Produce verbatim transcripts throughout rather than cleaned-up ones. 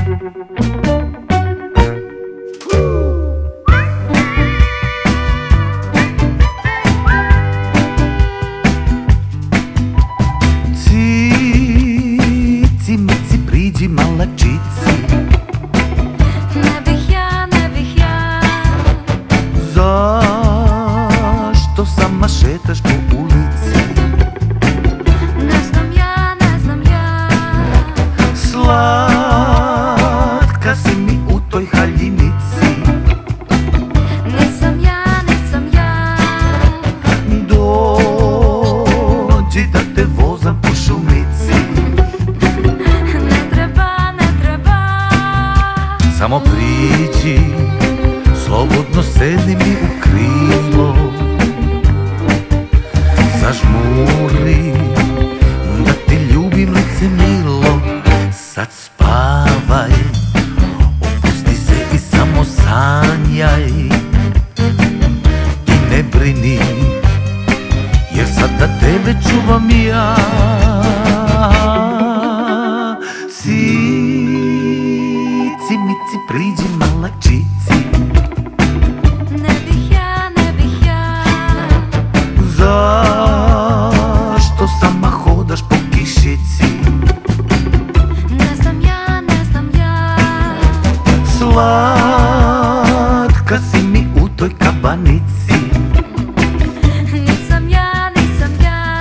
Cici, mici, priđi malačici. Ne bih ja, ne bih ja. Zašto sama šetaš po ulici? Ne znam ja, ne znam ja. Slatka si mi u toj haljinici. Nisam ja, nisam ja. Dođi da te vozam po šumici. Ne treba, ne treba. Samo priđi, slobodno sedni mi u krilo. Zažmuri, da ti ljubim lice milo. Sad spavaj, opusti se i samo sanjaj. Ti ne brini, jer sada tebe čuvam ja. Cici, mici, priđi malačici. Ne bih ja, ne bih ja. Zašto sama hodaš po kišici? Ne znam ja, ne znam ja. Slatka si mi u toj kabanici. Nisam ja, nisam ja.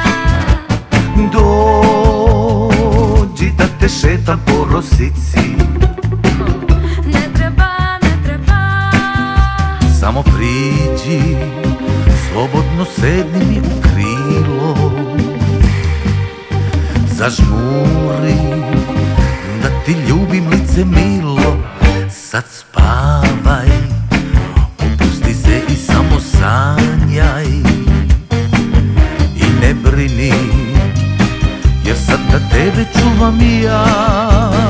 Dođi da te šetam po rosici. Ne treba, ne treba. Samo priđi, slobodno sedni mi u krilo. Zažmuri, da ti ljubim lice milo. Sad spavaj, opusti se i samo sanjaj. I ne brini, jer sad da tebe čuvam ja.